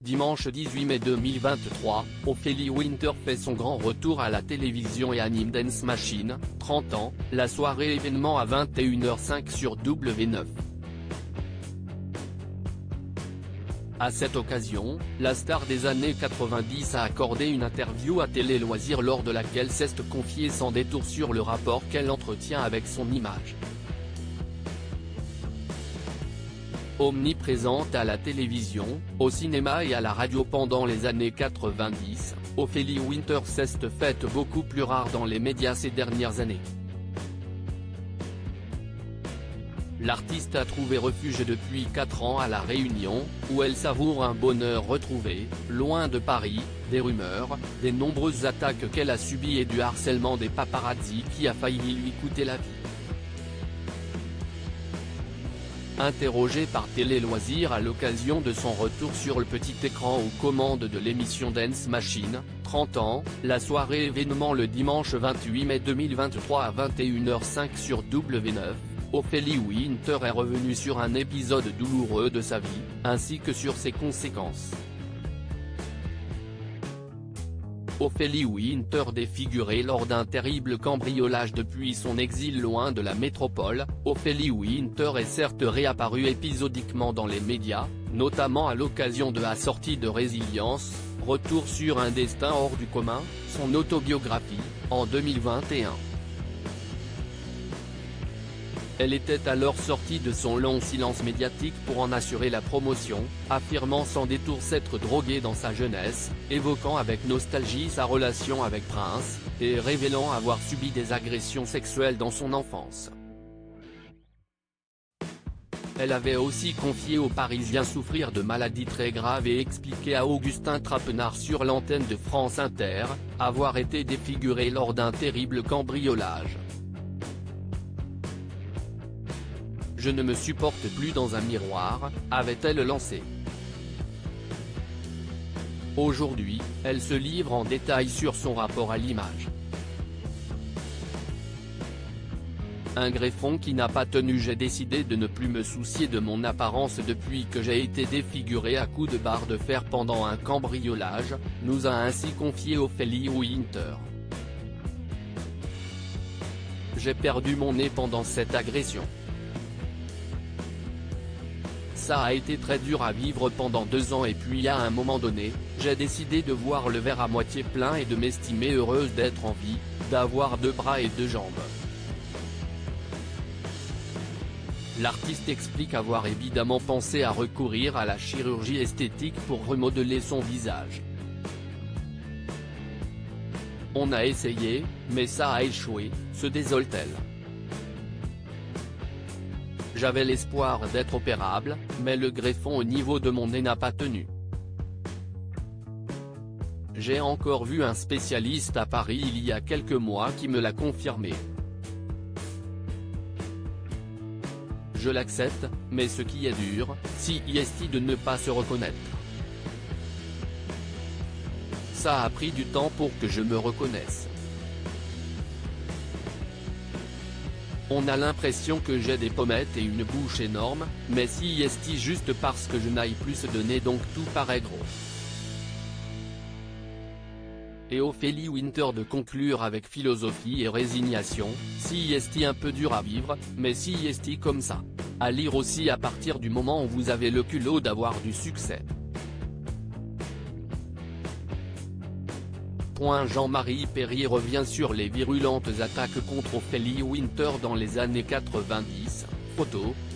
Dimanche 18 mai 2023, Ophélie Winter fait son grand retour à la télévision et anime Dance Machine, 30 ans, la soirée événement à 21h05 sur W9. À cette occasion, la star des années 90 a accordé une interview à Télé Loisirs lors de laquelle s'est confiée sans détour sur le rapport qu'elle entretient avec son image. Omniprésente à la télévision, au cinéma et à la radio pendant les années 90, Ophélie Winter s'est faite beaucoup plus rare dans les médias ces dernières années. L'artiste a trouvé refuge depuis 4 ans à La Réunion, où elle savoure un bonheur retrouvé, loin de Paris, des rumeurs, des nombreuses attaques qu'elle a subies et du harcèlement des paparazzi qui a failli lui coûter la vie. Interrogée par Télé Loisirs à l'occasion de son retour sur le petit écran aux commandes de l'émission Dance Machine, 30 ans, la soirée événement le dimanche 28 mai 2023 à 21h05 sur W9, Ophélie Winter est revenue sur un épisode douloureux de sa vie, ainsi que sur ses conséquences. Ophélie Winter défigurée lors d'un terrible cambriolage depuis son exil loin de la métropole. Ophélie Winter est certes réapparue épisodiquement dans les médias, notamment à l'occasion de la sortie de Résilience, Retour sur un destin hors du commun, son autobiographie, en 2021. Elle était alors sortie de son long silence médiatique pour en assurer la promotion, affirmant sans détour s'être droguée dans sa jeunesse, évoquant avec nostalgie sa relation avec Prince, et révélant avoir subi des agressions sexuelles dans son enfance. Elle avait aussi confié aux Parisiens souffrir de maladies très graves et expliqué à Augustin Trapenard sur l'antenne de France Inter, avoir été défigurée lors d'un terrible cambriolage. Je ne me supporte plus dans un miroir, avait-elle lancé. Aujourd'hui, elle se livre en détail sur son rapport à l'image. Un greffon qui n'a pas tenu. J'ai décidé de ne plus me soucier de mon apparence depuis que j'ai été défigurée à coups de barre de fer pendant un cambriolage, nous a ainsi confié Ophélie Winter. J'ai perdu mon nez pendant cette agression. Ça a été très dur à vivre pendant 2 ans et puis à un moment donné, j'ai décidé de voir le verre à moitié plein et de m'estimer heureuse d'être en vie, d'avoir 2 bras et 2 jambes. L'artiste explique avoir évidemment pensé à recourir à la chirurgie esthétique pour remodeler son visage. On a essayé, mais ça a échoué, se désole-t-elle. J'avais l'espoir d'être opérable, mais le greffon au niveau de mon nez n'a pas tenu. J'ai encore vu un spécialiste à Paris il y a quelques mois qui me l'a confirmé. Je l'accepte, mais ce qui est dur, c'est de ne pas se reconnaître. Ça a pris du temps pour que je me reconnaisse. On a l'impression que j'ai des pommettes et une bouche énorme, mais c'est juste parce que je n'aille plus se donner donc tout paraît gros. Et Ophélie Winter de conclure avec philosophie et résignation, c'est un peu dur à vivre, mais c'est comme ça. À lire aussi à partir du moment où vous avez le culot d'avoir du succès. Jean-Marie Perrier revient sur les virulentes attaques contre Ophélie Winter dans les années 90, photo,